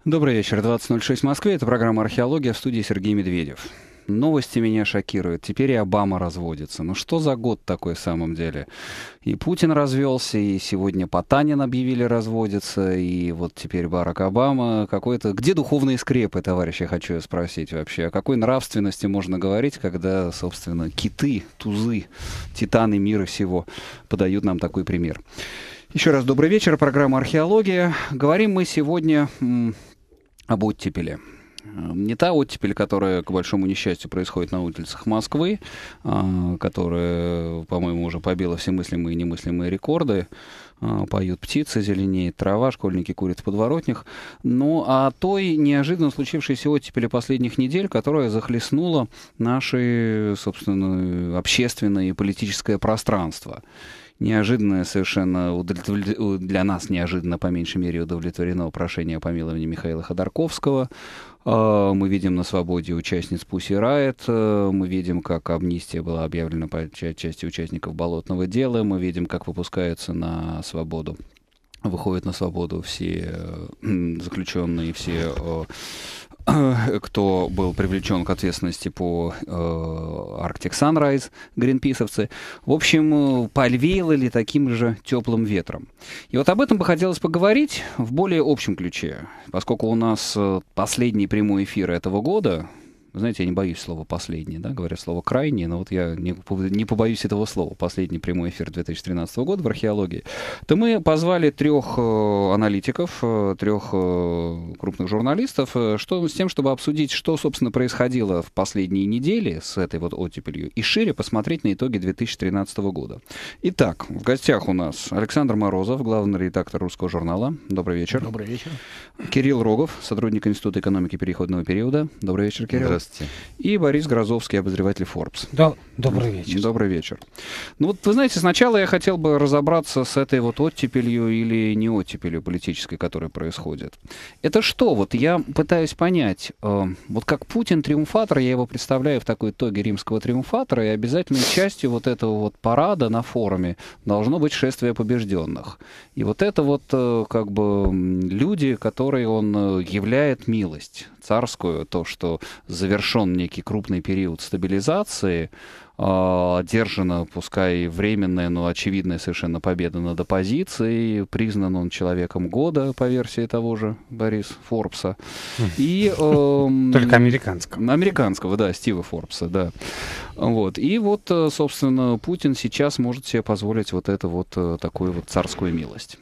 Добрый вечер, 20:06 в Москве. Это программа «Археология», в студии Сергей Медведев. Новости меня шокируют. Теперь и Обама разводится. Ну что за год такой в самом деле? И Путин развелся, и сегодня Потанин объявили разводиться, и вот теперь Барак Обама. Какой-то... Где духовные скрепы, товарищи, хочу спросить вообще? О какой нравственности можно говорить, когда, собственно, киты, тузы, титаны мира всего подают нам такой пример? Еще раз добрый вечер. Программа «Археология». Говорим мы сегодня об оттепели. Не та оттепель, которая, к большому несчастью, происходит на улицах Москвы, которая, по-моему, уже побила все мыслимые и немыслимые рекорды. Поют птицы, зеленеет трава, школьники курят в подворотнях. Ну, а той неожиданно случившейся оттепели последних недель, которая захлестнула наше, собственно, общественное и политическое пространство. Неожиданно совершенно для нас неожиданно, по меньшей мере, удовлетворено прошение о помиловании Михаила Ходорковского. Мы видим на свободе участниц Pussy Riot, мы видим, как амнистия была объявлена по части участников болотного дела, мы видим, как выходят на свободу все заключенные, все, кто был привлечен к ответственности по Arctic Sunrise, гринписовцы. В общем, повеяло ли таким же теплым ветром. И вот об этом бы хотелось поговорить в более общем ключе, поскольку у нас последний прямой эфир этого года. Вы знаете, я не боюсь слова «последний», да, говорят слово «крайний», но вот я не побоюсь этого слова. Последний прямой эфир 2013 года в археологии. То мы позвали трех аналитиков, трех крупных журналистов, с тем, чтобы обсудить, что, собственно, происходило в последние недели с этой вот оттепелью, и шире посмотреть на итоги 2013 года. Итак, в гостях у нас Александр Морозов, главный редактор «Русского журнала». Добрый вечер. Добрый вечер. Кирилл Рогов, сотрудник Института экономики переходного периода. Добрый вечер, Кирилл. Здравствуйте. И Борис Грозовский, обозреватель Forbes. Да, добрый вечер. Добрый вечер. Ну вот, вы знаете, сначала я хотел бы разобраться с этой вот оттепелью или не оттепелью политической, которая происходит. Это что? Вот я пытаюсь понять. Вот как Путин триумфатор, я его представляю в такой тоге римского триумфатора, и обязательной частью вот этого вот парада на форуме должно быть шествие побежденных. И вот это вот как бы люди, которые он являет милость царскую, то, что завершен некий крупный период стабилизации, одержана, пускай временная, но очевидная совершенно победа над оппозицией, признан он человеком года, по версии того же Бориса Форбса. И, только американского. Американского, да, Стива Форбса, да. Вот. И вот, собственно, Путин сейчас может себе позволить вот эту вот такую вот царскую милость.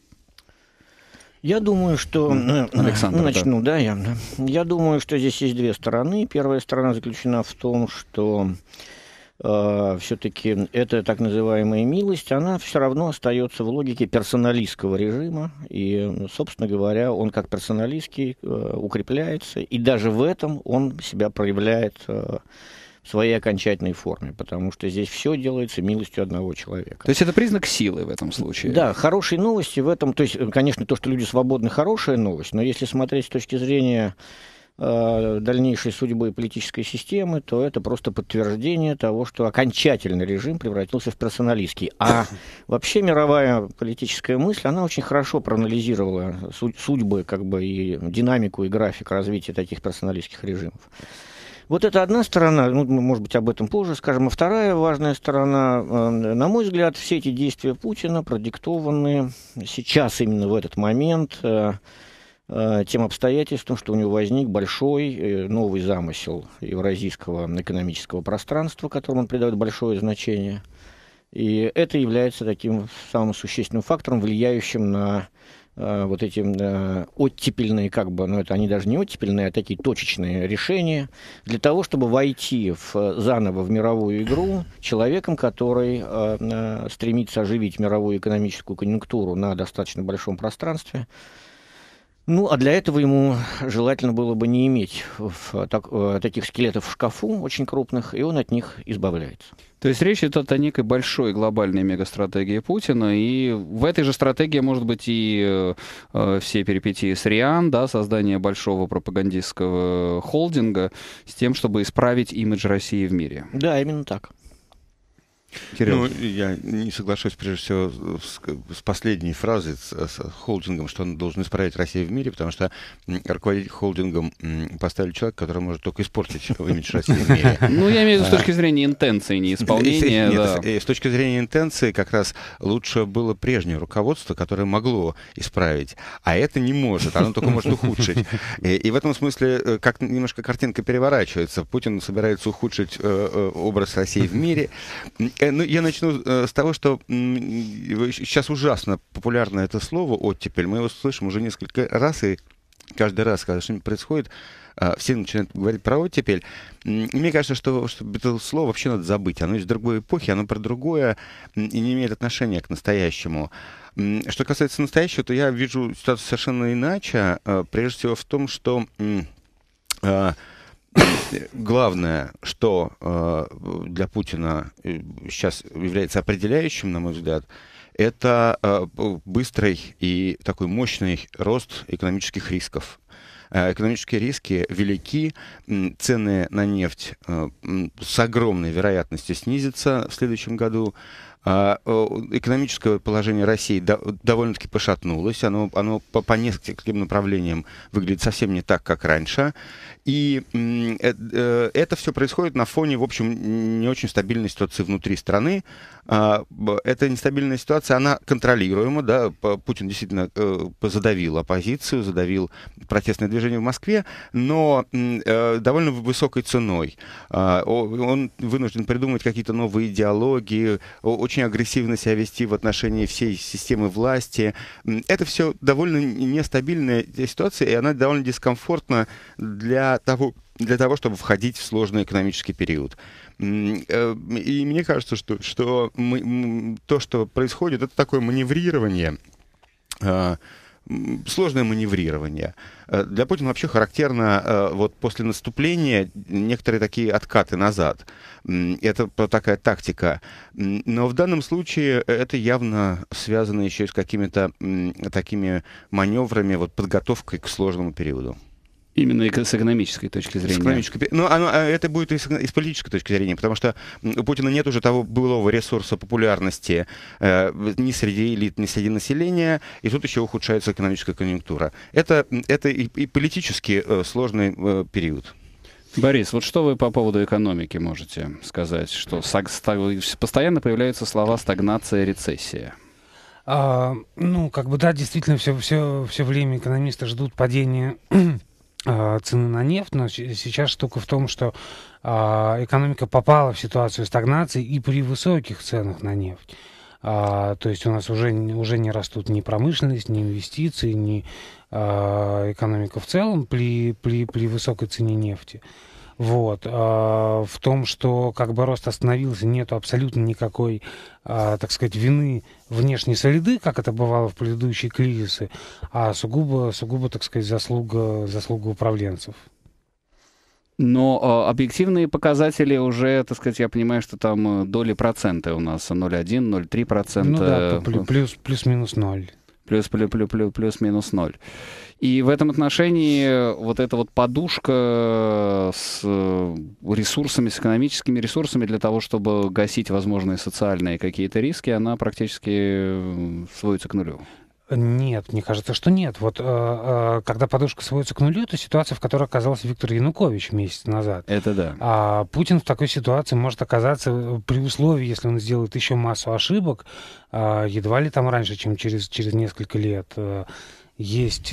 Я думаю, что... Александр, начну, да, я думаю, что здесь есть две стороны. Первая сторона заключена в том, что все-таки эта так называемая милость, она все равно остается в логике персоналистского режима. И, собственно говоря, он как персоналистский укрепляется. И даже в этом он себя проявляет в своей окончательной форме, потому что здесь все делается милостью одного человека. То есть это признак силы в этом случае? Да, хорошие новости в этом, то есть, конечно, то, что люди свободны, хорошая новость, но если смотреть с точки зрения дальнейшей судьбы политической системы, то это просто подтверждение того, что окончательный режим превратился в персоналистский. А вообще мировая политическая мысль, она очень хорошо проанализировала судьбы, как бы, и динамику, и график развития таких персоналистских режимов. Вот это одна сторона, ну, мы, может быть, об этом позже скажем. А вторая важная сторона, на мой взгляд, все эти действия Путина продиктованы сейчас, именно в этот момент, тем обстоятельством, что у него возник большой новый замысел евразийского экономического пространства, которому он придает большое значение. И это является таким самым существенным фактором, влияющим на вот эти оттепельные, как бы, но это они даже не оттепельные, а такие точечные решения, для того, чтобы войти заново в мировую игру человеком, который стремится оживить мировую экономическую конъюнктуру на достаточно большом пространстве. Ну, а для этого ему желательно было бы не иметь таких скелетов в шкафу очень крупных, и он от них избавляется. То есть речь идет о некой большой глобальной мегастратегии Путина, и в этой же стратегии, может быть, и все перипетии с РИАН, да, создание большого пропагандистского холдинга с тем, чтобы исправить имидж России в мире. Да, именно так. Кирилл. Ну, я не соглашусь, прежде всего, с последней фразой, с холдингом, что он должен исправить Россию в мире, потому что руководить холдингом поставили человека, который может только испортить имидж России в мире. Ну, я имею в виду с точки зрения интенции, не исполнения. Нет, с точки зрения интенции как раз лучше было прежнее руководство, которое могло исправить, а это не может, оно только может ухудшить. И в этом смысле как немножко картинка переворачивается. Путин собирается ухудшить образ России в мире. Ну, я начну с того, что сейчас ужасно популярно это слово «оттепель». Мы его слышим уже несколько раз, и каждый раз, когда что-нибудь происходит, все начинают говорить про оттепель. Мне кажется, что это слово вообще надо забыть. Оно из другой эпохи, оно про другое и не имеет отношения к настоящему. Что касается настоящего, то я вижу ситуацию совершенно иначе. Прежде всего в том, что главное, что для Путина сейчас является определяющим, на мой взгляд, это быстрый и такой мощный рост экономических рисков. Экономические риски велики, цены на нефть с огромной вероятностью снизятся в следующем году. Экономическое положение России довольно-таки пошатнулось, оно по нескольким направлениям выглядит совсем не так, как раньше. И это все происходит на фоне, в общем, не очень стабильной ситуации внутри страны. Эта нестабильная ситуация, она контролируема, да, Путин действительно задавил оппозицию, задавил протестное движение в Москве, но довольно высокой ценой. Он вынужден придумать какие-то новые идеологии, очень агрессивно себя вести в отношении всей системы власти. Это все довольно нестабильная ситуация, и она довольно дискомфортна для того, чтобы входить в сложный экономический период. И мне кажется, что то, что происходит, это такое маневрирование, сложное маневрирование. Для Путина вообще характерно вот после наступления некоторые такие откаты назад. Это такая тактика. Но в данном случае это явно связано еще и с какими-то такими маневрами, вот подготовкой к сложному периоду. Именно с экономической точки зрения. Ну, это будет и с политической точки зрения, потому что у Путина нет уже того былого ресурса популярности ни среди элит, ни среди населения, и тут еще ухудшается экономическая конъюнктура. Это и политически сложный период. Борис, вот что вы по поводу экономики можете сказать? Что постоянно появляются слова «стагнация», «рецессия». Ну, как бы да, действительно, все время экономисты ждут падения цены на нефть, но сейчас штука в том, что экономика попала в ситуацию стагнации и при высоких ценах на нефть. То есть у нас уже не растут ни промышленность, ни инвестиции, ни экономика в целом при высокой цене нефти. Вот. В том, что как бы рост остановился, нету абсолютно никакой, так сказать, вины внешней среды, как это бывало в предыдущие кризисы, а сугубо, так сказать, заслуга управленцев. Но объективные показатели уже, так сказать, я понимаю, что там доли процента у нас 0,1, 0,3%. Ну да, плюс-минус 0. Плюс-минус 0. И в этом отношении вот эта вот подушка с ресурсами, с экономическими ресурсами для того, чтобы гасить возможные социальные какие-то риски, она практически сводится к нулю. Нет, мне кажется, что нет. Вот когда подушка сводится к нулю, это ситуация, в которой оказался Виктор Янукович месяц назад. Это да. А Путин в такой ситуации может оказаться при условии, если он сделает еще массу ошибок, едва ли там раньше, чем через несколько лет. Есть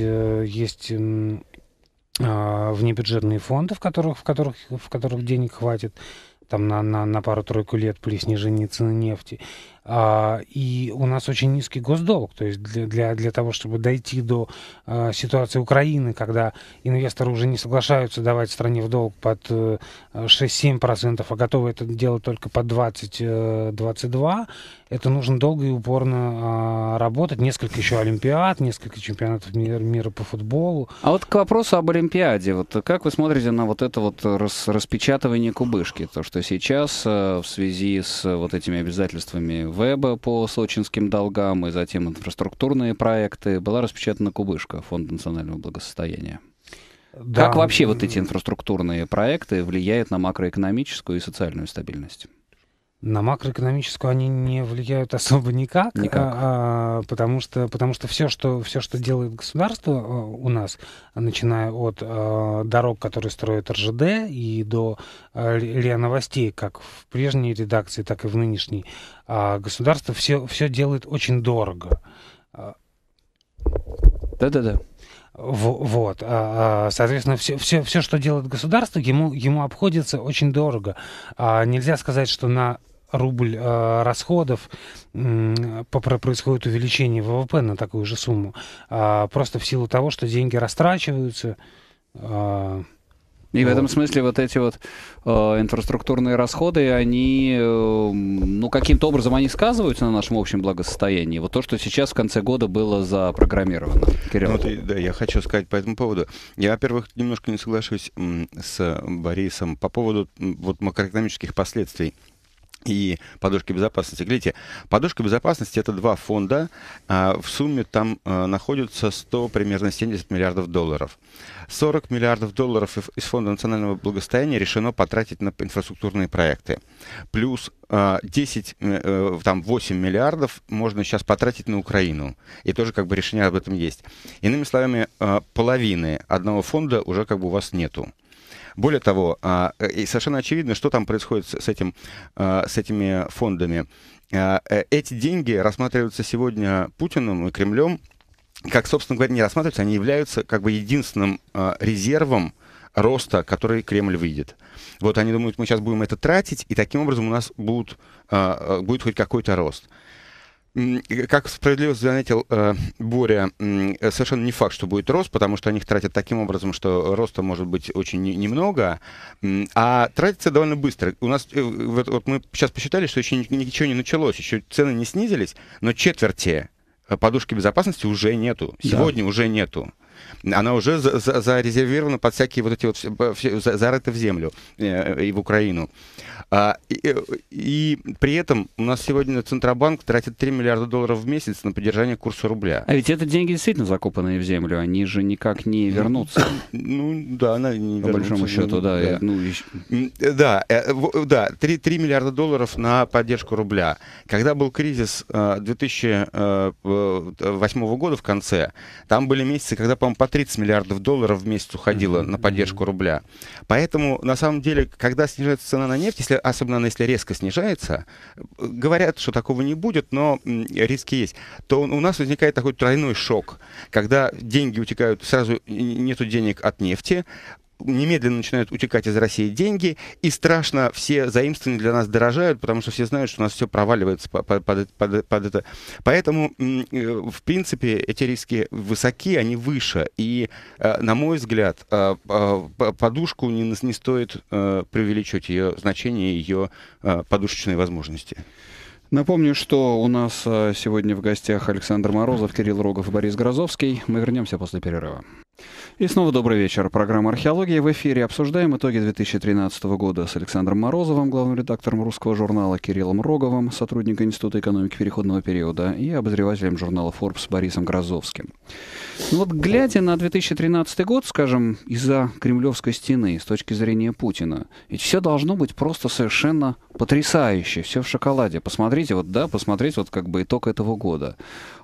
внебюджетные фонды, в которых денег хватит там на пару-тройку лет при снижении цены нефти. И у нас очень низкий госдолг. То есть для того, чтобы дойти до ситуации Украины, когда инвесторы уже не соглашаются давать стране в долг под 6-7%, а готовы это делать только под 20-22%, это нужно долго и упорно работать. Несколько еще олимпиад, несколько чемпионатов мира по футболу. А вот к вопросу об олимпиаде. Вот как вы смотрите на вот это вот распечатывание кубышки? То, что сейчас в связи с вот этими обязательствами ВЭБа по сочинским долгам и затем инфраструктурные проекты была распечатана кубышка Фонда национального благосостояния. Да. Как вообще вот эти инфраструктурные проекты влияют на макроэкономическую и социальную стабильность? На макроэкономическую они не влияют особо никак. Потому что все, что делает государство у нас, начиная от дорог, которые строят РЖД, и до РИА Новостей, как в прежней редакции, так и в нынешней, государство все делает очень дорого. Да-да-да. Вот. Соответственно, все, что делает государство, ему обходится очень дорого. Нельзя сказать, что на рубль расходов происходит увеличение ВВП на такую же сумму. Просто в силу того, что деньги растрачиваются. И в этом смысле вот эти вот инфраструктурные расходы, они, каким-то образом они сказываются на нашем общем благосостоянии. Вот то, что сейчас в конце года было запрограммировано. Кирилл. Да, я хочу сказать по этому поводу. Я, во-первых, немножко не соглашусь с Борисом по поводу вот макроэкономических последствий и подушки безопасности. Глядите, подушка безопасности — это два фонда. В сумме там находится примерно 70 миллиардов долларов. 40 миллиардов долларов из Фонда национального благосостояния решено потратить на инфраструктурные проекты. Плюс 8 миллиардов можно сейчас потратить на Украину. И тоже как бы решение об этом есть. Иными словами, половины одного фонда уже как бы у вас нету. Более того, и совершенно очевидно, что там происходит с этими фондами. Эти деньги рассматриваются сегодня Путиным и Кремлем, как, собственно говоря, не рассматриваются, они являются как бы единственным резервом роста, который Кремль видит. Вот они думают, мы сейчас будем это тратить, и таким образом у нас будет хоть какой-то рост. Как справедливо заметил Боря, совершенно не факт, что будет рост, потому что они их тратят таким образом, что роста может быть очень немного, а тратится довольно быстро. У нас, вот мы сейчас посчитали, что еще ничего не началось, еще цены не снизились, но четверти подушки безопасности уже нету, сегодня уже нету. Она уже зарезервирована под всякие вот эти вот зарыты в землю и в Украину. И при этом у нас сегодня Центробанк тратит 3 миллиарда долларов в месяц на поддержание курса рубля. А ведь это деньги действительно закопанные в землю, они же никак не вернутся. Да, она не вернутся. По большому счету, да. Да, 3 миллиарда долларов на поддержку рубля. Когда был кризис 2008 года в конце, там были месяцы, когда, по-моему, по 30 миллиардов долларов в месяц уходило на поддержку рубля. Поэтому, на самом деле, когда снижается цена на нефть, особенно если резко снижается, говорят, что такого не будет, но риски есть, то у нас возникает такой тройной шок, когда деньги утекают, сразу нету денег от нефти, немедленно начинают утекать из России деньги, и страшно, все заимствования для нас дорожают, потому что все знают, что у нас все проваливается под это. Поэтому, в принципе, эти риски высоки, они выше. И, на мой взгляд, подушку не стоит преувеличивать ее значение и ее подушечные возможности. Напомню, что у нас сегодня в гостях Александр Морозов, Кирилл Рогов и Борис Грозовский. Мы вернемся после перерыва. И снова добрый вечер. Программа «Археология» в эфире. Обсуждаем итоги 2013 года с Александром Морозовым, главным редактором русского журнала, Кириллом Роговым, сотрудником Института экономики переходного периода, и обозревателем журнала Forbes Борисом Грозовским. Вот глядя на 2013 год, скажем, из-за Кремлевской стены, с точки зрения Путина, ведь все должно быть просто совершенно потрясающе, все в шоколаде. Посмотрите, посмотреть как бы итог этого года.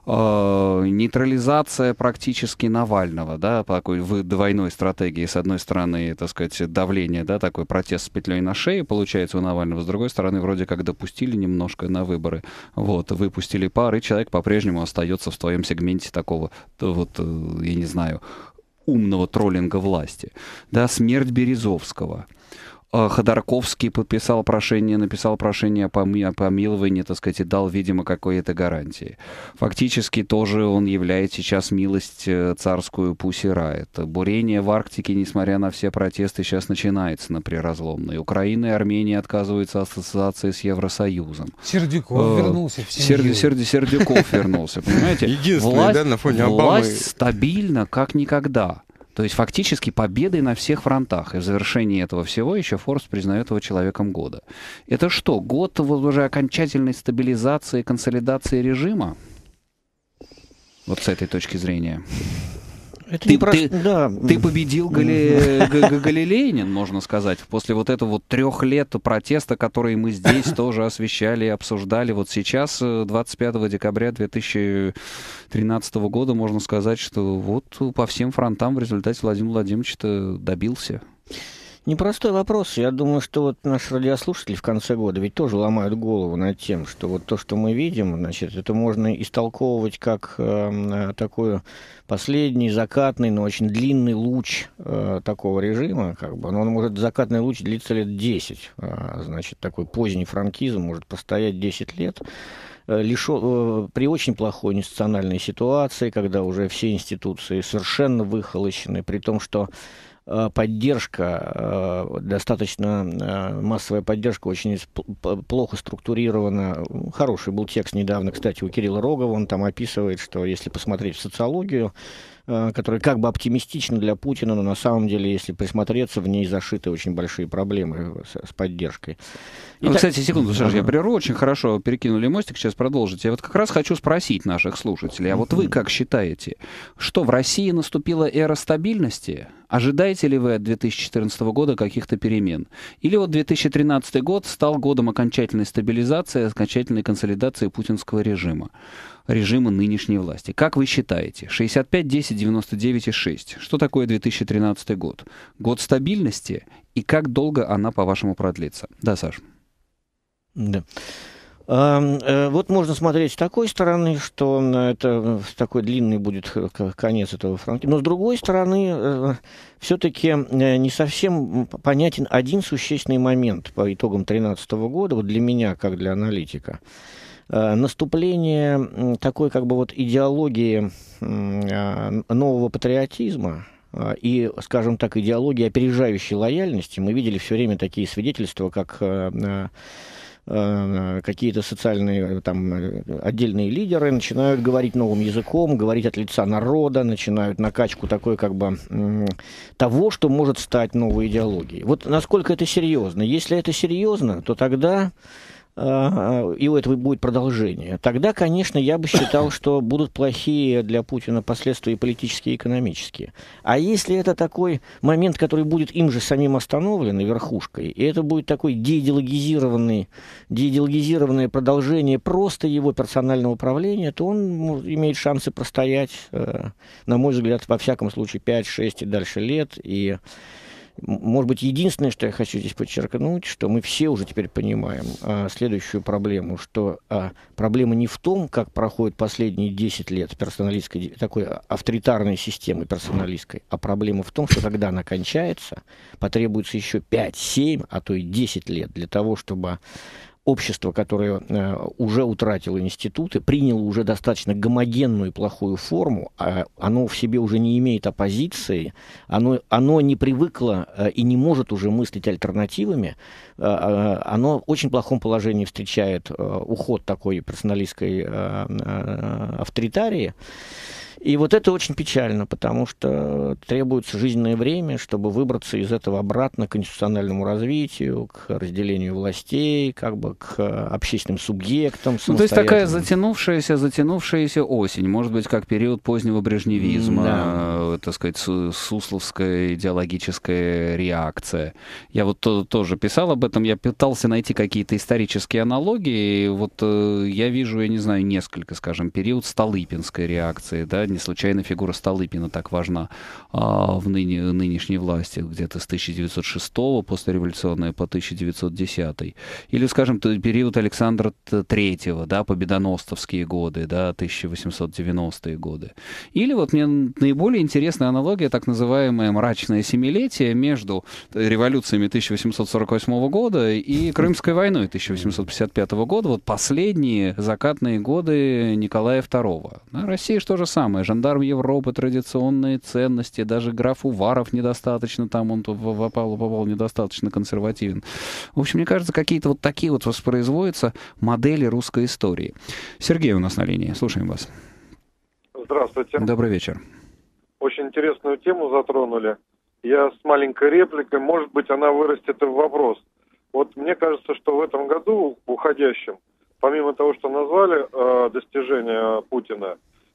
Нейтрализация практически Навального, да, по такой двойной стратегии. С одной стороны, так сказать, давление, да, такой протест с петлей на шее получается у Навального, с другой стороны, вроде как допустили немножко на выборы, выпустили пар, и человек по-прежнему остается в своем сегменте такого, я не знаю, умного троллинга власти. Да, смерть Березовского. Ходорковский написал прошение о помиловании, так сказать, и дал, видимо, какие-то гарантии. Фактически тоже он являет сейчас милость царскую Пусси Райт. Бурение в Арктике, несмотря на все протесты, сейчас начинается на приразломной. Украина и Армения отказываются от ассоциации с Евросоюзом. Сердюков вернулся в семью. Сердюков вернулся, понимаете? Единственное, да, на фоне Обамы. Власть стабильна, как никогда. То есть фактически победой на всех фронтах. И в завершении этого всего еще Forbes признает его человеком года. Это что, год уже окончательной стабилизации, консолидации режима? Вот с этой точки зрения. Ты победил Галилеянин, можно сказать, после вот этого вот 3 лет протеста, которые мы здесь тоже освещали и обсуждали. Вот сейчас, 25 декабря 2013 года, можно сказать, что вот по всем фронтам в результате Владимир Владимирович-то добился. Непростой вопрос. Я думаю, что вот наши радиослушатели в конце года ведь тоже ломают голову над тем, что вот то, что мы видим, значит, это можно истолковывать как такой последний закатный, но очень длинный луч такого режима. Как бы. Но он может, закатный луч длиться лет 10. Значит, такой поздний франкизм может постоять 10 лет. При очень плохой институциональной ситуации, когда уже все институции совершенно выхолощены, при том, что поддержка, достаточно массовая поддержка, очень плохо структурирована. Хороший был текст недавно, кстати, у Кирилла Рогова, он там описывает, что если посмотреть в социологию, которая как бы оптимистична для Путина, но на самом деле, если присмотреться, в ней зашиты очень большие проблемы с поддержкой. Кстати, секунду, Саша, я прерву, очень хорошо перекинули мостик, сейчас продолжите. Я вот как раз хочу спросить наших слушателей, а вот вы как считаете, что в России наступила эра стабильности? Ожидаете ли вы от 2014 года каких-то перемен? Или вот 2013 год стал годом окончательной стабилизации, окончательной консолидации путинского режима нынешней власти? Как вы считаете? 65, 10, 99,6. Что такое 2013 год? Год стабильности? И как долго она, по-вашему, продлится? Да, Саш? Да. Вот можно смотреть с такой стороны, что это такой длинный будет конец этого фронта. Но с другой стороны, все-таки не совсем понятен один существенный момент по итогам 2013 года, вот для меня, как для аналитика. Наступление такой как бы вот идеологии нового патриотизма и, скажем так, идеологии опережающей лояльности. Мы видели все время такие свидетельства, как какие-то социальные там отдельные лидеры начинают говорить новым языком, говорить от лица народа, начинают накачку такой как бы того, что может стать новой идеологией. Вот насколько это серьезно? Если это серьезно, то тогда и у этого будет продолжение. Тогда, конечно, я бы считал, что будут плохие для Путина последствия политические и экономические. А если это такой момент, который будет им же самим остановлен, верхушкой, и это будет такое деидеологизированное продолжение просто его персонального управления, то он имеет шансы простоять, на мой взгляд, во всяком случае, 5, 6 и дальше лет. И может быть, единственное, что я хочу здесь подчеркнуть, что мы все уже теперь понимаем следующую проблему, что проблема не в том, как проходят последние 10 лет персоналистской, такой авторитарной системы персоналистской, а проблема в том, что когда она кончается, потребуется еще 5, 7, а то и 10 лет для того, чтобы общество, которое уже утратило институты, приняло уже достаточно гомогенную и плохую форму, оно в себе уже не имеет оппозиции, оно не привыкло и не может уже мыслить альтернативами, оно в очень плохом положении встречает уход такой персоналистской авторитарии. И вот это очень печально, потому что требуется жизненное время, чтобы выбраться из этого обратно к конституциональному развитию, к разделению властей, как бы к общественным субъектам. Ну, то есть такая затянувшаяся осень, может быть, как период позднего брежневизма, так сказать, сусловская идеологическая реакция. Я вот тоже писал об этом, я пытался найти какие-то исторические аналогии, вот я вижу, я не знаю, несколько, скажем, период Столыпинской реакции, да, не случайно фигура Столыпина так важна в нынешней власти, где-то с 1906 послереволюционной по 1910. Или, скажем, период Александра III, да, победоносцевские годы, да, 1890-е годы. Или вот мне наиболее интересная аналогия, так называемое мрачное семилетие между революциями 1848 года и Крымской войной 1855 года, вот последние закатные годы Николая II. Да, Россия же то же самое. Жандарм Европы, традиционные ценности, даже граф Уваров недостаточно, там он попал недостаточно консервативен. В общем, мне кажется, какие-то вот такие вот воспроизводятся модели русской истории. Сергей у нас на линии, слушаем вас. Здравствуйте. Добрый вечер. Очень интересную тему затронули. Я с маленькой репликой, может быть, она вырастет и в вопрос. Вот мне кажется, что в этом году, уходящем, помимо того, что назвали достижения Путина,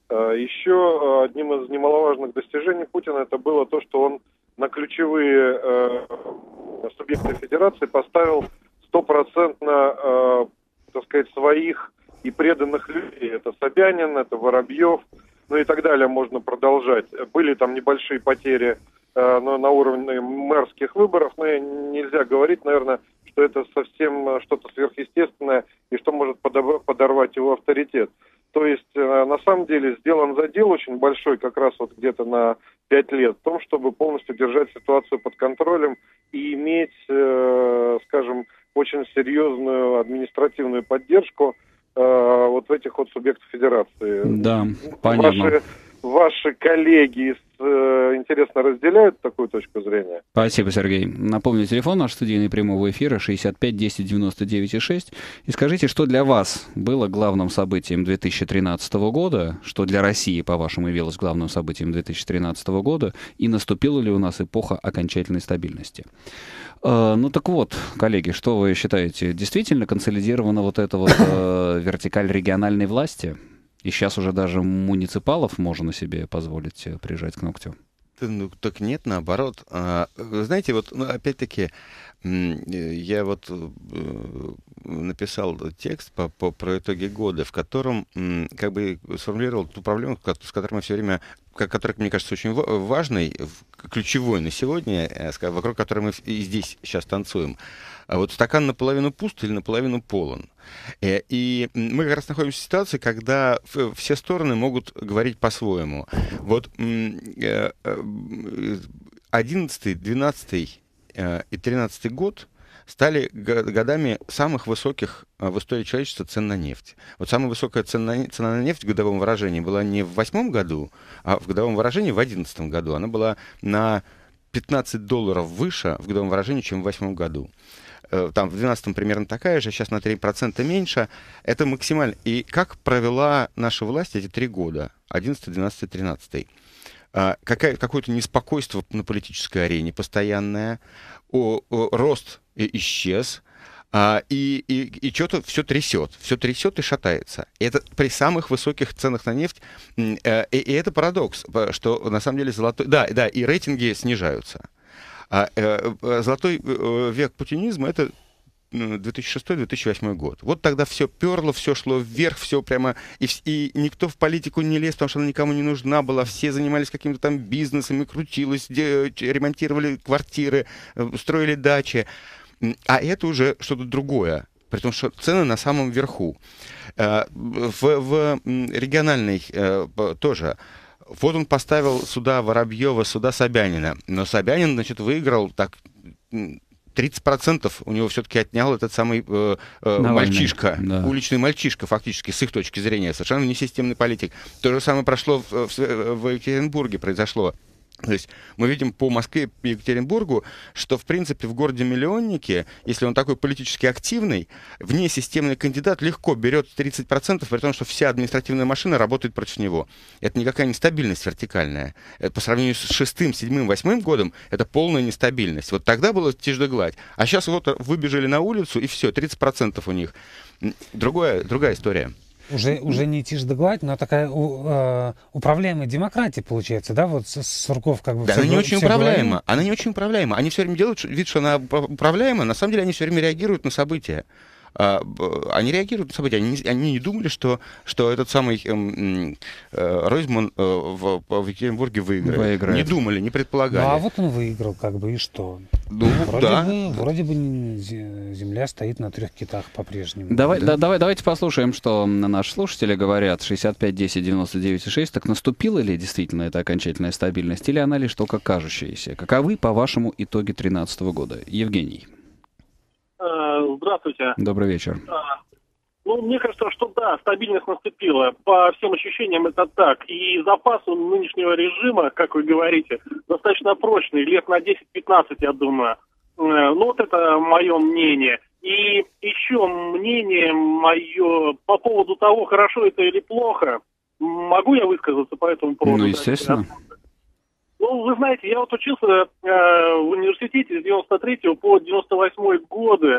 Еще одним из немаловажных достижений Путина это было то, что он на ключевые субъекты федерации поставил стопроцентно, так сказать, своих и преданных людей. Это Собянин, это Воробьев, ну и так далее, можно продолжать. Были там небольшие потери на уровне мэрских выборов, но нельзя говорить, наверное, что это совсем что-то сверхъестественное и что может подорвать его авторитет. То есть, на самом деле, сделан задел очень большой, как раз вот где-то на 5 лет, в том, чтобы полностью держать ситуацию под контролем и иметь, скажем, очень серьезную административную поддержку вот в этих вот субъектах федерации. Да, понятно. Ваши коллеги интересно разделяют такую точку зрения? Спасибо, Сергей. Напомню, телефон наш студийный прямого эфира 65 10 99 6. И скажите, что для вас было главным событием 2013 года, что для России, по-вашему, явилось главным событием 2013 года, и наступила ли у нас эпоха окончательной стабильности? Ну так вот, коллеги, что вы считаете? Действительно консолидирована вот эта вот вертикаль региональной власти? И сейчас уже даже муниципалов можно себе позволить прижать к ногтю. Ну, так нет, наоборот. Вы знаете, вот, ну, опять-таки, я вот написал текст про итоги года, в котором как бы сформулировал ту проблему, с которой мы все время, которая, мне кажется, очень важной, ключевой на сегодня, вокруг которой мы и здесь сейчас танцуем. А вот стакан наполовину пуст или наполовину полон. И мы как раз находимся в ситуации, когда все стороны могут говорить по-своему. Вот 11, 12 и 13 год стали годами самых высоких в истории человечества цен на нефть. Вот самая высокая цена на нефть в годовом выражении была не в 2008 году, а в годовом выражении в 2011 году. Она была на $15 выше в годовом выражении, чем в 2008 году. Там в 2012 примерно такая же, сейчас на 3% меньше. Это максимально. И как провела наша власть эти 3 года, 11, 12, 13? Какое-то неспокойство на политической арене постоянное, рост исчез, и что-то все трясет и шатается. И это при самых высоких ценах на нефть. И это парадокс, что на самом деле золотой... Да, и рейтинги снижаются. Золотой век путинизма — это 2006-2008 год. Вот тогда все перло, все шло вверх, все прямо... И никто в политику не лез, потому что она никому не нужна была. Все занимались какими-то там бизнесами, крутилось, ремонтировали квартиры, строили дачи. А это уже что-то другое. При том, что цены на самом верху. В региональной тоже... Вот он поставил сюда Воробьева, сюда Собянина. Но Собянин, значит, выиграл так 30%. У него все-таки отнял этот самый мальчишка, да. Уличный мальчишка, фактически, с их точки зрения. Совершенно несистемный политик. То же самое прошло в Екатеринбурге, произошло. То есть мы видим по Москве и Екатеринбургу, что, в принципе, в городе-миллионнике, если он такой политически активный, внесистемный кандидат легко берет 30%, при том, что вся административная машина работает против него. Это никакая не стабильность вертикальная. По сравнению с 6-м, 7-м, 8-м годом, это полная нестабильность. Вот тогда было тишь да гладь. А сейчас вот выбежали на улицу, и все, 30% у них. Другая история. Уже не тишь да гладь, но такая управляемая демократия получается, да? Вот Сурков как бы... Да, она не очень управляема. Она не очень управляема. Они все время делают вид, что она управляема, на самом деле они все время реагируют на события. Они реагируют на события. Они не думали, что этот самый Ройзман в Екатеринбурге выиграет. Не думали, не предполагали. Ну, а вот он выиграл, как бы, и что? Ну, вроде бы земля стоит на 3 китах по-прежнему. Давайте послушаем, что наши слушатели говорят. 65 10 99 6. Так наступила ли действительно эта окончательная стабильность, или она лишь только кажущаяся? Каковы, по-вашему, итоги 2013 года? Евгений. Здравствуйте. Добрый вечер. Ну, мне кажется, что да, стабильность наступила. По всем ощущениям это так. И запас у нынешнего режима, как вы говорите, достаточно прочный, лет на 10-15, я думаю. Ну, вот это мое мнение. И еще мнение мое по поводу того, хорошо это или плохо. Могу я высказаться по этому поводу? Ну, естественно. Ну, вы знаете, я вот учился в университете с 93 по 98 годы.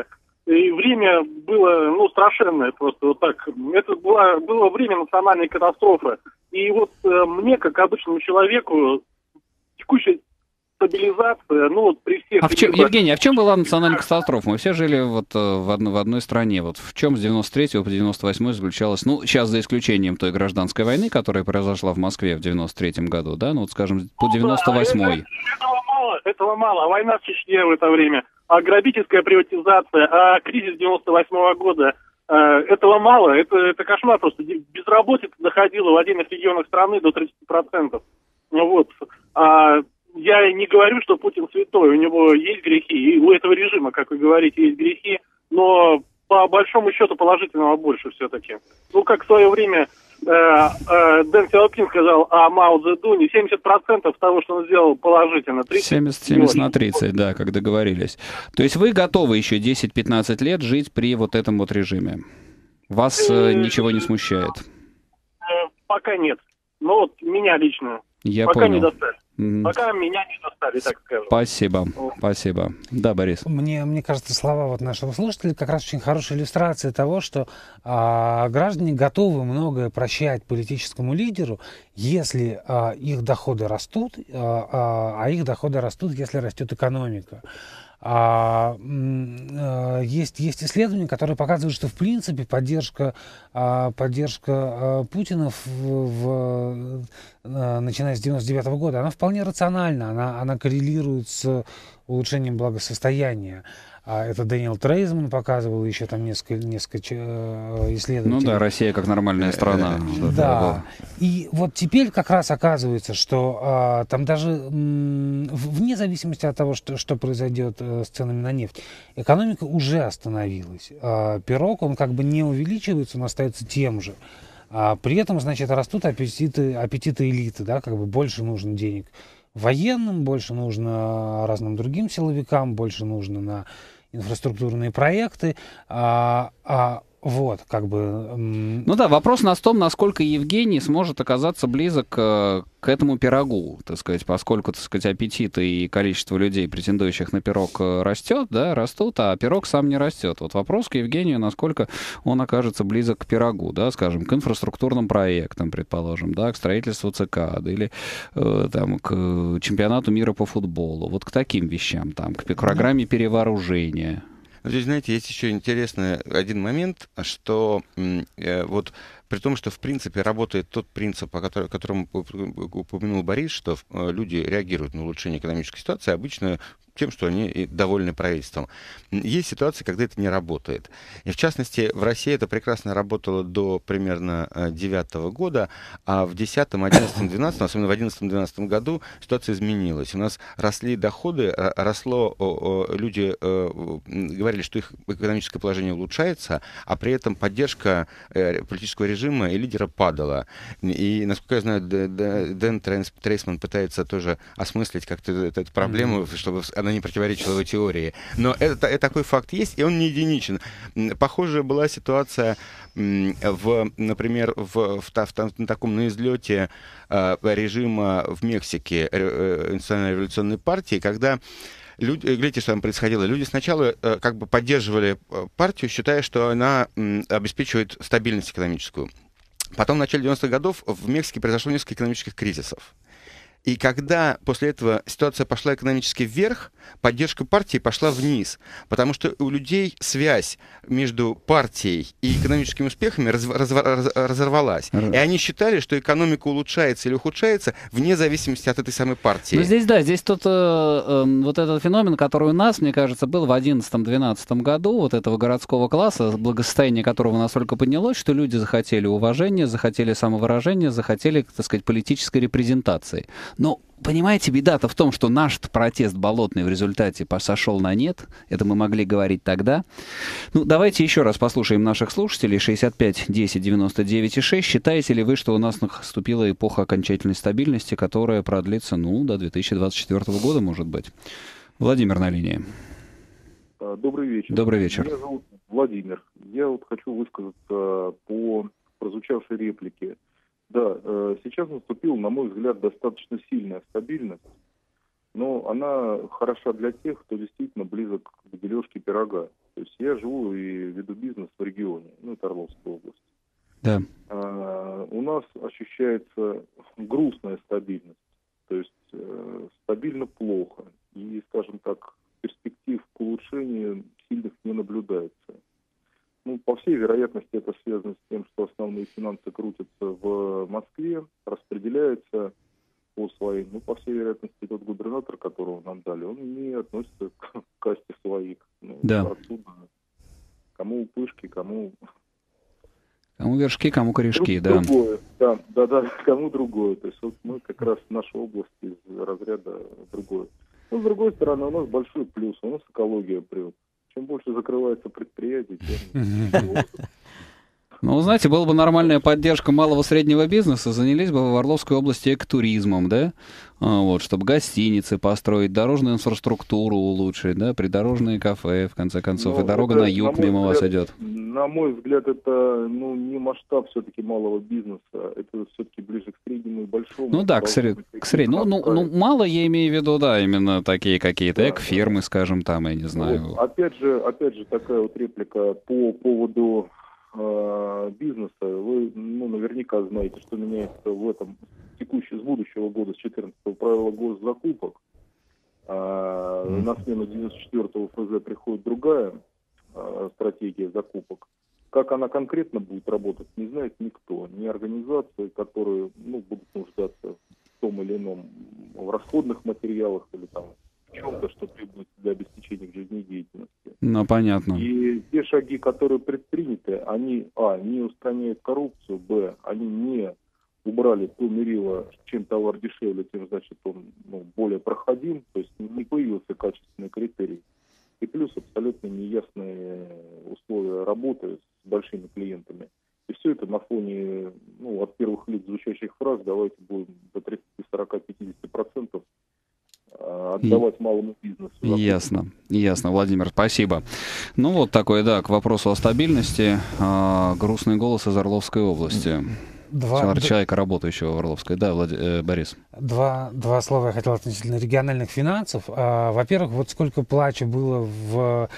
И время было, ну, страшенное просто вот так. Это было время национальной катастрофы. И вот мне, как обычному человеку, текущая стабилизация, ну, вот при всех... Евгений, а в чем была национальная катастрофа? Мы все жили вот в одной стране. Вот в чем с 93 по 98 заключалась, ну, сейчас за исключением той гражданской войны, которая произошла в Москве в 93 году, да, ну, вот, скажем, по 98-й. Этого мало. А война в Чечне в это время, а грабительская приватизация, а кризис 98-го года, этого мало. Это кошмар просто. Безработица доходила в отдельных регионах страны до 30%. Вот. Я не говорю, что Путин святой, у него есть грехи, и у этого режима, как вы говорите, есть грехи, но по большому счету положительного больше все-таки. Ну, как в свое время Дэн Сяопин сказал о Мао Цзэдуне, 70% того, что он сделал, положительно. 70 на 30, да, как договорились. То есть вы готовы еще 10-15 лет жить при вот этом вот режиме? Вас ничего не смущает? Пока нет. Но вот меня лично. Я пока понял. Не достали. Пока меня не достали, так скажем. Спасибо, спасибо. Да, Борис. Мне кажется, слова вот нашего слушателя как раз очень хорошая иллюстрация того, что граждане готовы многое прощать политическому лидеру, если их доходы растут, а их доходы растут, если растет экономика. Есть исследования, которые показывают, что в принципе поддержка Путина начиная с 99 года, она вполне рациональна, она коррелирует с улучшением благосостояния. Это Дэниел Трейзман показывал, еще там несколько исследований. Ну да, Россия как нормальная страна. Да. И вот теперь как раз оказывается, что там даже вне зависимости от того, что произойдет с ценами на нефть, экономика уже остановилась. Пирог, он как бы не увеличивается, он остается тем же. При этом, значит, растут аппетиты элиты, да, как бы больше нужно денег военным, больше нужно разным другим силовикам, больше нужно на инфраструктурные проекты. Вот, как бы... Ну да, вопрос в том, насколько Евгений сможет оказаться близок к этому пирогу, так сказать, поскольку, так сказать, аппетиты и количество людей, претендующих на пирог, растет, да, растут, а пирог сам не растет. Вот вопрос к Евгению, насколько он окажется близок к пирогу, да, скажем, к инфраструктурным проектам, предположим, да, к строительству ЦК, да, или там, к чемпионату мира по футболу, вот к таким вещам, там, к программе перевооружения. Здесь, знаете, есть еще интересный один момент, что вот при том, что в принципе работает тот принцип, о котором упомянул Борис, что люди реагируют на улучшение экономической ситуации обычно тем, что они довольны правительством. Есть ситуации, когда это не работает. И в частности, в России это прекрасно работало до примерно 2009 года, а в 2010, 2011, 2012, особенно в 2011-2012 году ситуация изменилась. У нас росли доходы, люди говорили, что их экономическое положение улучшается, а при этом поддержка политического режима и лидера падала. И, насколько я знаю, Дэн Трейсман пытается тоже осмыслить как-то эту проблему, чтобы она не противоречила его теории. Но такой факт есть, и он не единичен. Похожая была ситуация, например, на излете режима в Мексике Национальной революционной партии, когда глядите, что там происходило. Люди сначала как бы поддерживали партию, считая, что она обеспечивает стабильность экономическую. Потом в начале 90-х годов в Мексике произошло несколько экономических кризисов. И когда после этого ситуация пошла экономически вверх, поддержка партии пошла вниз. Потому что у людей связь между партией и экономическими успехами разорвалась. И они считали, что экономика улучшается или ухудшается вне зависимости от этой самой партии. Ну, здесь вот этот феномен, который у нас, мне кажется, был в 2011-2012 году, вот этого городского класса, благосостояние которого настолько поднялось, что люди захотели уважения, захотели самовыражения, захотели, так сказать, политической репрезентации. Но, понимаете, беда-то в том, что наш протест болотный в результате сошел на нет. Это мы могли говорить тогда. Ну, давайте еще раз послушаем наших слушателей. 65-10-99-6. Считаете ли вы, что у нас наступила эпоха окончательной стабильности, которая продлится, до 2024 года, может быть? Владимир на линии. Добрый вечер. Добрый вечер. Меня зовут Владимир. Я хочу высказаться по прозвучавшей реплике. Да, сейчас наступила, на мой взгляд, достаточно сильная стабильность, но она хороша для тех, кто действительно близок к дележке пирога. То есть я живу и веду бизнес в регионе, ну, это Орловская область. Да. У нас ощущается грустная стабильность, то есть стабильно плохо, и, скажем так, перспектив к улучшению сильных не наблюдается. Ну, по всей вероятности, это связано с тем, что основные финансы крутятся в Москве, распределяются по своим. Ну, по всей вероятности, тот губернатор, которого нам дали, он не относится к касте своих. Ну, да. Отсюда кому пышки, кому... Кому вершки, кому корешки, да. Другое, да, кому другое. То есть вот мы как раз наша область из разряда другое. Но с другой стороны, у нас большой плюс, у нас экология прет. Чем больше закрывается предприятий, тем... Ну, знаете, была бы нормальная поддержка малого среднего бизнеса, занялись бы в Орловской области экотуризмом, да, вот, чтобы гостиницы построить, дорожную инфраструктуру улучшить, да, придорожные кафе, в конце концов, и дорога на юг мимо вас идет. На мой взгляд, это, ну, не масштаб все-таки малого бизнеса, это все-таки ближе к среднему и большому. Ну да, к среднему. Ну, мало я имею в виду, да, именно такие какие-то экофирмы, скажем, там, я не знаю. Вот. Опять же, такая вот реплика по поводу бизнеса. Вы, ну, наверняка знаете, что меняется в этом с будущего года, с 14-го правила госзакупок. На смену 94-го ФЗ приходит другая стратегия закупок. Как она конкретно будет работать, не знает никто. Ни организации, которые, ну, будут нуждаться в том или ином, в расходных материалах или там в чем-то, что требуется для обеспечения жизнедеятельности. Ну, понятно. И те шаги, которые предприняты, они, не устраняют коррупцию, они не убрали то мерило, чем товар дешевле, тем, значит, он, ну, более проходим, то есть не появился качественный критерий. И плюс абсолютно неясные условия работы с большими клиентами. И все это на фоне, ну, от первых лиц звучащих фраз, давайте будем до 30, 40, 50% отдавать малому бизнесу. Ясно, Владимир, спасибо. Ну, вот такой, да, к вопросу о стабильности. Грустный голос из Орловской области. Человека, работающего в Орловской. Да, Борис. Два слова я хотел относительно региональных финансов. Во-первых, вот сколько плача было в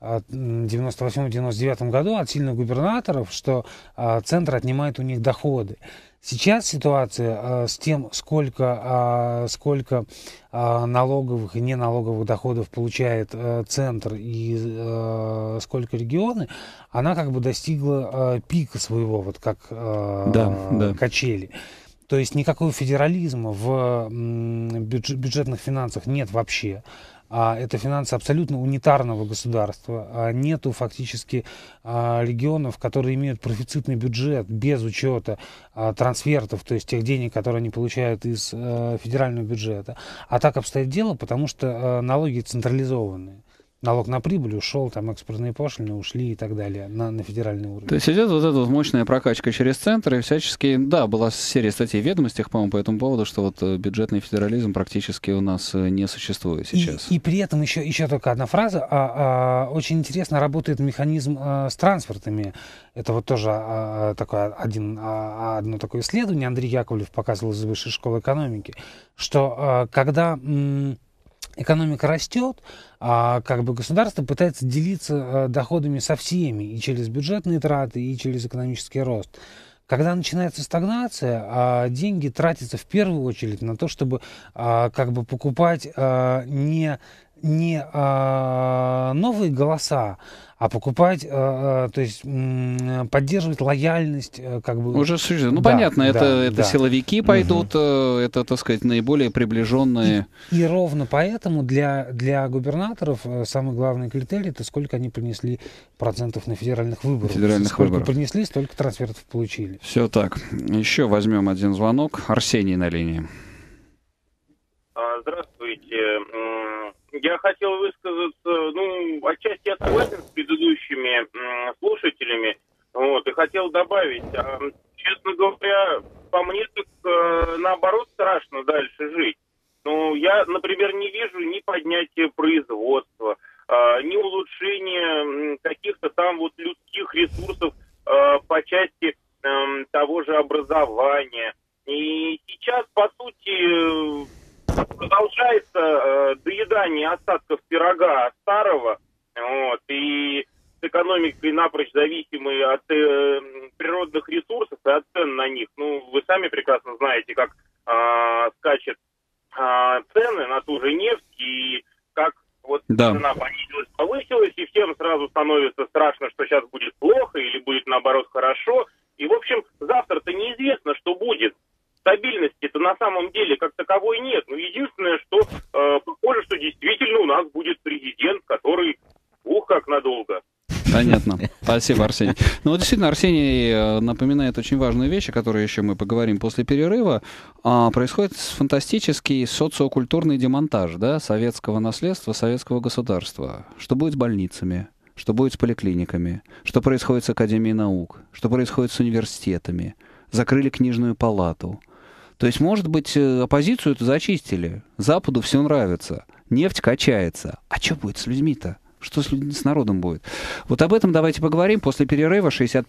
98-99 году от сильных губернаторов, что центр отнимает у них доходы. Сейчас ситуация с тем, сколько налоговых и неналоговых доходов получает центр и сколько регионы, она как бы достигла пика своего, вот как качели. То есть никакого федерализма в бюджетных финансах нет вообще. Это финансы абсолютно унитарного государства. Нету фактически регионов, которые имеют профицитный бюджет без учета трансфертов, то есть тех денег, которые они получают из федерального бюджета. А так обстоит дело, потому что налоги централизованные. Налог на прибыль ушел, там экспортные пошлины ушли и так далее на федеральный уровень. То есть идет вот эта вот мощная прокачка через центр, и всячески, да, была серия статей в «Ведомостях», по-моему, по этому поводу, что вот бюджетный федерализм практически у нас не существует сейчас. И при этом еще только одна фраза. Очень интересно работает механизм с трансфертами. Это вот тоже одно такое исследование Андрей Яковлев показывал из Высшей школы экономики, что когда экономика растет, как бы государство пытается делиться доходами со всеми, и через бюджетные траты, и через экономический рост. Когда начинается стагнация, деньги тратятся в первую очередь на то, чтобы как бы покупать не новые голоса, а покупать, то есть поддерживать лояльность, как бы. Уже существует. Ну, да, понятно, это силовики пойдут, это, так сказать, наиболее приближенные. И ровно поэтому для губернаторов самый главный критерий — это сколько они принесли процентов на федеральных выборах. Сколько принесли, столько трансфертов получили. Все так. Еще возьмем один звонок. Арсений на линии. Здравствуйте. Я хотел высказаться, отчасти я согласен с предыдущими слушателями, и хотел добавить, честно говоря, по мне так наоборот страшно дальше жить. Я, например, не вижу ни поднятия производства, ни улучшения каких-то там вот людских ресурсов по части того же образования. И сейчас, по сути, продолжается доедание остатков пирога старого, и с экономикой напрочь зависимой от природных ресурсов и от цен на них. Ну, вы сами прекрасно знаете, как скачет цены на ту же нефть, и как вот цена понизилась, повысилась, и всем сразу становится страшно, что сейчас будет плохо или будет, наоборот, хорошо. И, в общем, завтра-то неизвестно, что будет. Стабильности-то на самом деле как таковой нет. Но единственное, что похоже, что действительно у нас будет президент, который, как надолго. Понятно. Спасибо, Арсений. Ну, вот действительно, Арсений напоминает очень важную вещь, о которой еще мы поговорим после перерыва. Происходит фантастический социокультурный демонтаж, да, советского наследства, советского государства. Что будет с больницами? Что будет с поликлиниками? Что происходит с Академией наук? Что происходит с университетами? Закрыли книжную палату. То есть, может быть, оппозицию-то зачистили. Западу все нравится. Нефть качается. А что будет с людьми-то? Что с народом будет? Вот об этом давайте поговорим после перерыва.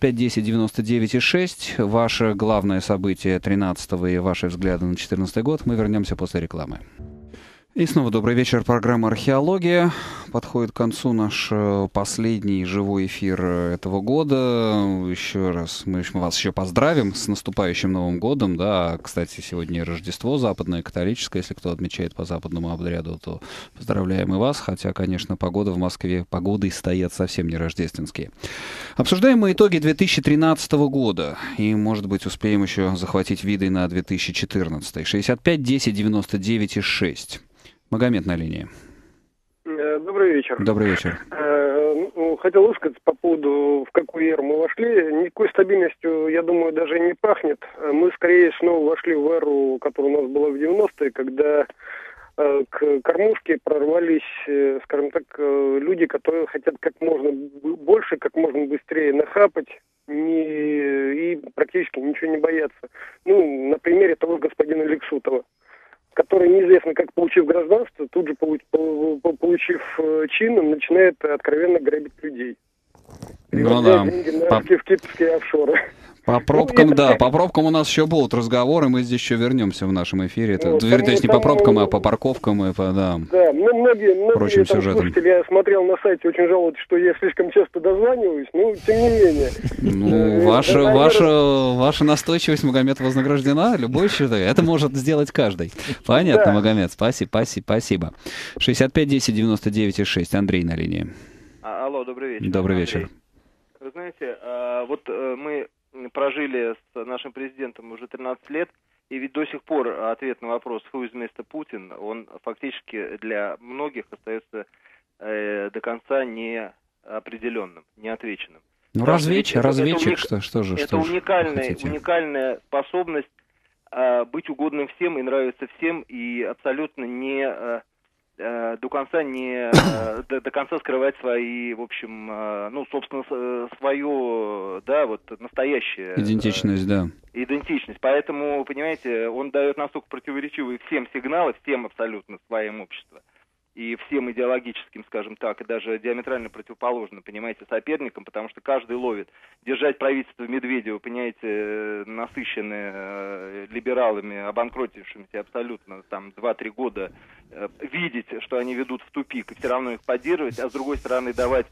65-10-99-6. Ваше главное событие 13-го и ваши взгляды на 2014 год. Мы вернемся после рекламы. И снова добрый вечер. Программа «Археология». Подходит к концу наш последний живой эфир этого года. Еще раз мы вас еще поздравим с наступающим Новым годом. Да, кстати, сегодня Рождество западное, католическое. Если кто отмечает по западному обряду, то поздравляем и вас. Хотя, конечно, погода в Москве, погоды стоят совсем не рождественские. Обсуждаем мы итоги 2013 года. И, может быть, успеем еще захватить виды на 2014. 65-10-99-6. Магомед на линии. Добрый вечер. Добрый вечер. Хотел высказаться по поводу, в какую эру мы вошли. Никакой стабильностью, я думаю, даже не пахнет. Мы скорее снова вошли в эру, которая у нас была в 90-е, когда к кормушке прорвались, скажем так, люди, которые хотят как можно больше, как можно быстрее нахапать и практически ничего не боятся. Ну, на примере того господина Лексутова, который неизвестно как, получив гражданство, тут же получив чин, начинает откровенно грабить людей. Ну деньги в кипрские офшоры. По пробкам, по пробкам у нас еще будут разговоры, мы здесь еще вернемся в нашем эфире. Это, вернее, не по пробкам, а по парковкам и по, многие прочим сюжетам. Слушатели, я смотрел на сайте, очень жалуются, что я слишком часто дозваниваюсь, но тем не менее. Ну, ваша настойчивость, Магомед, вознаграждена, любой человек. Это может сделать каждый. Понятно, Магомед, спасибо. 65-10-99-6, Андрей на линии. Алло, добрый вечер. Добрый вечер. Вы знаете, вот мы прожили с нашим президентом уже 13 лет, и ведь до сих пор ответ на вопрос «Who is Mr. Putin», он фактически для многих остается до конца неопределенным, неотвеченным. Ну, разведчик, что же? Это уникальная способность быть угодным всем и нравиться всем, и абсолютно до конца скрывать свои, в общем, собственно, свою, настоящее... Идентичность. Поэтому, понимаете, он дает настолько противоречивые всем сигналы, всем абсолютно своим обществом, и всем идеологическим, скажем так, и даже диаметрально противоположно, понимаете, соперникам, потому что каждый ловит. Держать правительство Медведева, понимаете, насыщенные либералами, обанкротившимися абсолютно, 2-3 года, видеть, что они ведут в тупик, и все равно их поддерживать, а с другой стороны давать,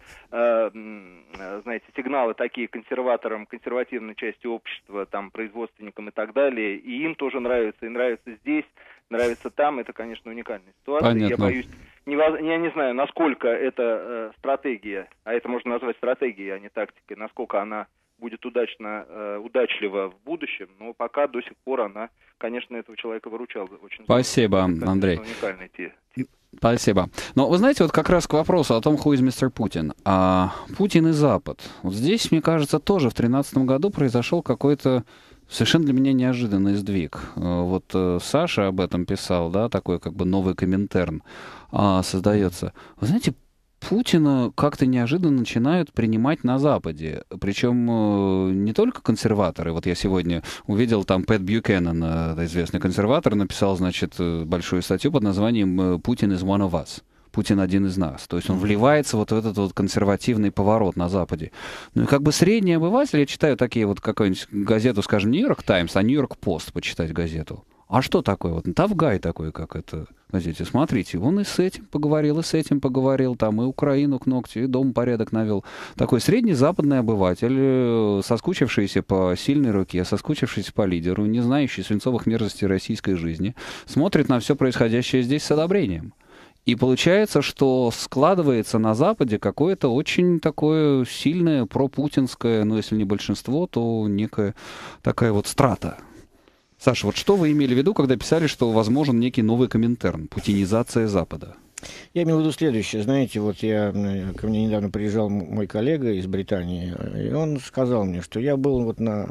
сигналы такие консерваторам, консервативной части общества, производственникам и так далее, и им тоже нравится, и нравится здесь, нравится там, это, конечно, уникальная ситуация. Понятно. Я боюсь, я не знаю, насколько эта стратегия, а это можно назвать стратегией, а не тактикой, насколько она будет удачлива в будущем, но пока до сих пор она, конечно, этого человека выручала очень. Спасибо, Андрей. Уникальный тип. Спасибо. Но вы знаете, вот как раз к вопросу о том, who is Mr. Putin. Путин и Запад. Вот здесь, мне кажется, тоже в 2013 году произошел какой-то совершенно для меня неожиданный сдвиг. Вот Саша об этом писал, да, такой как бы новый Коминтерн создается. Вы знаете, Путина как-то неожиданно начинают принимать на Западе. Причем не только консерваторы. Вот я сегодня увидел, там Пэт Бьюкенен, известный консерватор, написал, большую статью под названием «Путин is one of us». Путин один из нас. То есть он вливается вот в этот вот консервативный поворот на Западе. Ну и как бы средний обыватель, я читаю такие вот какую-нибудь газету, скажем, Нью-Йорк Таймс, а Нью-Йорк Пост почитать газету. А что такое? Вот тавгай такой, как это, знаете, смотрите, он и с этим поговорил, и с этим поговорил, там и Украину к ногтю, и дом порядок навел. Такой средний западный обыватель, соскучившийся по сильной руке, соскучившийся по лидеру, не знающий свинцовых мерзостей российской жизни, смотрит на все происходящее здесь с одобрением. И получается, что складывается на Западе какое-то очень такое сильное пропутинское, ну, если не большинство, то некая такая вот страта. Саша, вот что вы имели в виду, когда писали, что возможен некий новый Коминтерн, путинизация Запада? Я имел в виду следующее. Знаете, вот ко мне недавно приезжал мой коллега из Британии, и он сказал мне, что я был вот на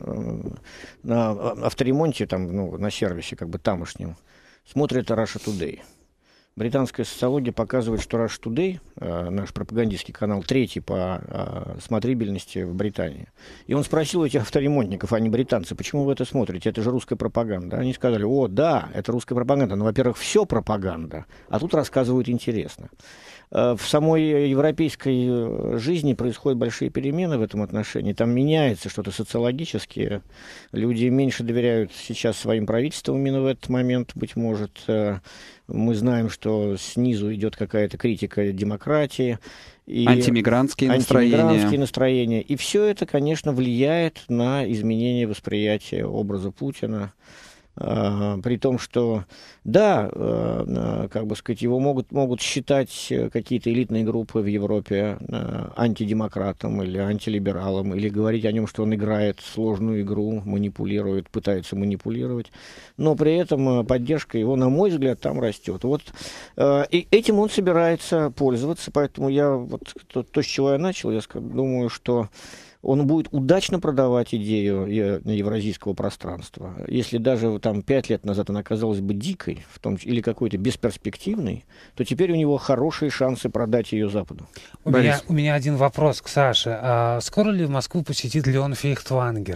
авторемонте, там, ну, на сервисе как бы тамошнем, смотрит Russia Today. Британская социология показывает, что Russia Today, наш пропагандистский канал, 3-й по смотрибельности в Британии. И он спросил этих авторемонтников, они британцы, почему вы это смотрите? Это же русская пропаганда. Они сказали, о, да, это русская пропаганда. Но, во-первых, все пропаганда, а тут рассказывают интересно. В самой европейской жизни происходят большие перемены в этом отношении. Там меняется что-то социологически. Люди меньше доверяют сейчас своим правительствам именно в этот момент, быть может. Мы знаем, что снизу идет какая-то критика демократии. И антимигрантские настроения. И все это, конечно, влияет на изменение восприятия образа Путина. При том, что, да, как бы сказать, его могут считать какие-то элитные группы в Европе антидемократом или антилибералом, или говорить о нем, что он играет сложную игру, манипулирует, пытается манипулировать, но при этом поддержка его, на мой взгляд, там растет. Вот, и этим он собирается пользоваться, поэтому я, вот то, с чего я начал, я думаю, что он будет удачно продавать идею евразийского пространства. Если даже там 5 лет назад она казалась бы дикой, или какой-то бесперспективной, то теперь у него хорошие шансы продать ее Западу. У меня один вопрос к Саше. А скоро ли в Москву посетит Леон Фейхтвангер?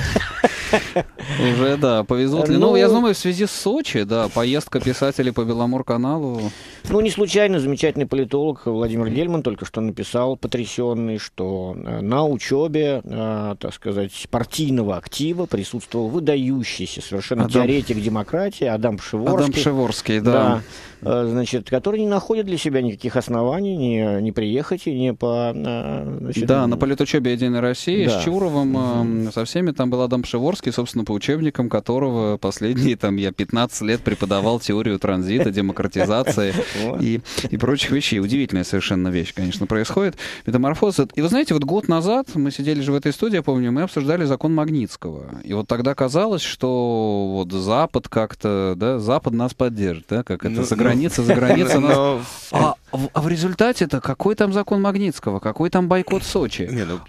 Уже, да, повезут ли. Ну, я думаю, в связи с Сочи, да, поездка писателей по Беломорканалу. Ну, не случайно замечательный политолог Владимир Гельман только что написал, потрясенный, что на учебе, так сказать, партийного актива присутствовал выдающийся совершенно теоретик демократии Адам Пшеворский. Адам Пшеворский, да. Значит, который не находит для себя никаких оснований не приехать и не по... Значит, да, на политучебе «Единой России» с Чуровым, со всеми там был Адам Пшеворский, собственно, по учебникам которого последние, там, я 15 лет преподавал теорию транзита, демократизации и прочих вещей. Удивительная совершенно вещь, конечно, происходит. Метаморфоз. И вы знаете, вот год назад мы сидели же в этой студии, я помню, мы обсуждали закон Магнитского. И вот тогда казалось, что вот Запад как-то, да, Запад нас поддержит, да, как это за граница нас... А в результате-то какой там закон Магнитского, какой там бойкот Сочи?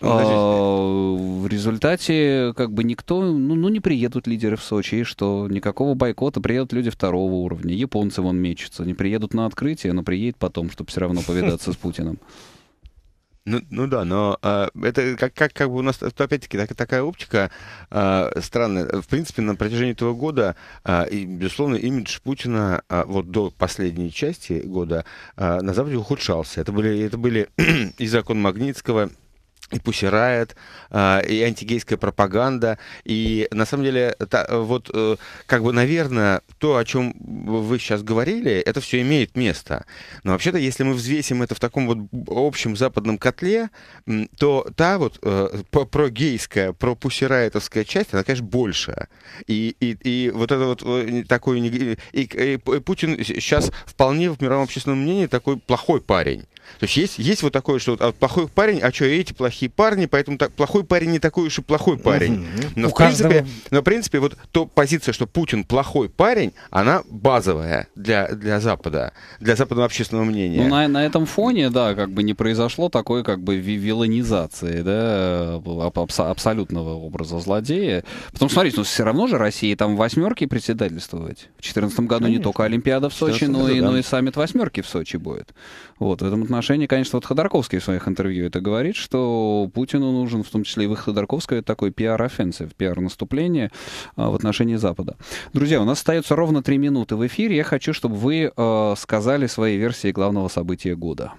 В результате как бы никто, не приедут лидеры в Сочи, и что? Никакого бойкота, приедут люди второго уровня. Японцы вон мечутся, не приедут на открытие, но приедут потом, чтобы все равно повидаться с Путиным. Ну да, но это как бы у нас, опять-таки, такая оптика странная. В принципе, на протяжении этого года, и, безусловно, имидж Путина вот до последней части года на Западе ухудшался. Это были и закон Магнитского, и Pussy Riot, и антигейская пропаганда. И на самом деле, вот как бы, наверное, то, о чем вы сейчас говорили, это все имеет место. Но вообще-то, если мы взвесим это в таком вот общем западном котле, то та вот прогейская, пропуссирайтовская часть, она, конечно, больше. И вот это вот такой... И Путин сейчас вполне в мировом общественном мнении такой плохой парень. То есть есть вот такое, что вот, плохой парень, а что, эти плохие парни, поэтому плохой парень не такой уж и плохой парень. Но, в принципе, вот то позиция, что Путин плохой парень, она базовая для Запада, для западного общественного мнения. Ну, на этом фоне, да, как бы не произошло такой, как бы, виланизации, да, абсолютного образа злодея. Потому что, смотрите, все равно же России там в восьмерке председательствовать. В 2014 году не только Олимпиада в Сочи, но и саммит восьмерки в Сочи будет. Вот, в этом отношении, конечно, вот Ходорковский в своих интервью это говорит, что Путину нужен, в том числе и выход Ходорковского, это такой пиар-оффенсив, пиар-наступление в отношении Запада. Друзья, у нас остается ровно 3 минуты в эфире. Я хочу, чтобы вы сказали свои версии главного события года.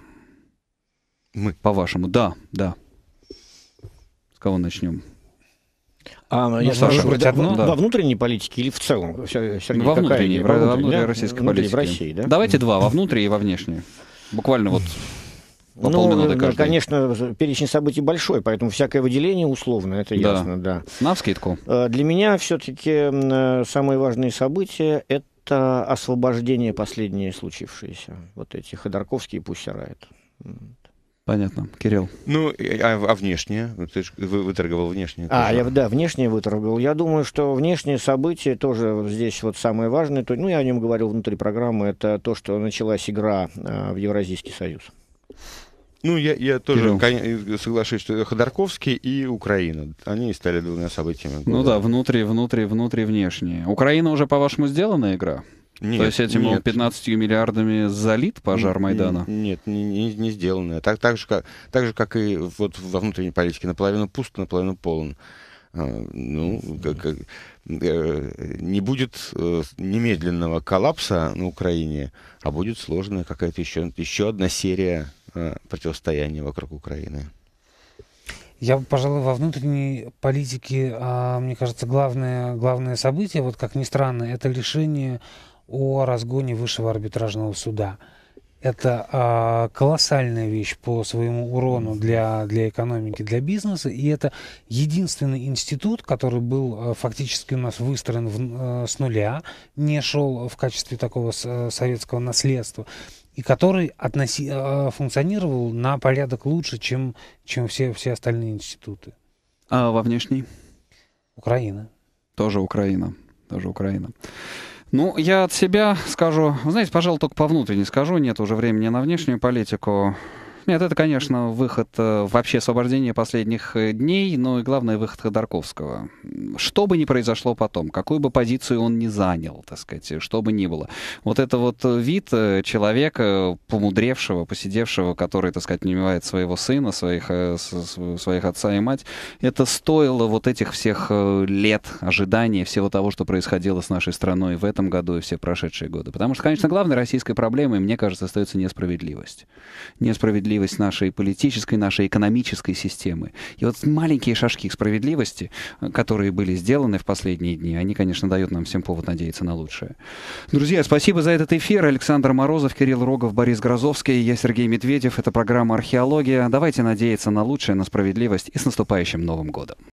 Мы. По-вашему. Да. С кого начнем? Я спрошу, выбрать одно? Да. Во внутренней политике или в целом? Сергей, Во внутренней, во внутренней российской внутри, политике. в России, да? Давайте два, во внутренней и во внешней. Буквально вот по полминуты каждый. Конечно, перечень событий большой, поэтому всякое выделение условно, это ясно, да. Навскидку. Для меня все-таки самые важные события — это освобождение последнее случившееся. Вот эти Ходорковские и Пусть-Сарает. Понятно. Кирилл. Ну, а внешнее? Ты же выторговал внешнее. Внешнее выторговал. Я думаю, что внешние события тоже здесь вот самое важное. Я о нем говорил внутри программы. Это то, что началась игра в Евразийский союз. Ну, я тоже соглашусь, что Ходорковский и Украина. Они стали двумя событиями года. Ну да, внутри, внешние. Украина уже, по-вашему, сделана игра? Нет, то есть этим 15 миллиардами залит пожар Майдана? Нет, не сделано. Так же, как и вот во внутренней политике. Наполовину пуст, наполовину полон. Не будет немедленного коллапса на Украине, а будет сложная какая-то еще одна серия противостояния вокруг Украины. Я, пожалуй, во внутренней политике, мне кажется, главное событие, вот как ни странно, это решение о разгоне Высшего арбитражного суда. Это колоссальная вещь по своему урону для экономики, для бизнеса, и это единственный институт, который был фактически у нас выстроен с нуля, не шел в качестве такого советского наследства, и который функционировал на порядок лучше, чем все остальные институты. А во внешней? Украина. Тоже Украина. Ну, я от себя скажу, вы знаете, пожалуй, только по внутренней скажу, нет уже времени на внешнюю политику. Нет, это, конечно, выход, вообще освобождение последних дней, но и главное, выход Ходорковского. Что бы ни произошло потом, какую бы позицию он ни занял, так сказать, что бы ни было. Вот это вот вид человека, помудревшего, посидевшего, который, так сказать, не умевает своего сына, своих отца и мать, это стоило вот этих всех лет ожидания, всего того, что происходило с нашей страной в этом году и все прошедшие годы. Потому что, конечно, главной российской проблемой, мне кажется, остается несправедливость. Несправедливость нашей политической, нашей экономической системы. И вот маленькие шажки к справедливости, которые были сделаны в последние дни, они, конечно, дают нам всем повод надеяться на лучшее. Друзья, спасибо за этот эфир. Александр Морозов, Кирилл Рогов, Борис Грозовский, я Сергей Медведев. Это программа «Археология». Давайте надеяться на лучшее, на справедливость и с наступающим Новым годом.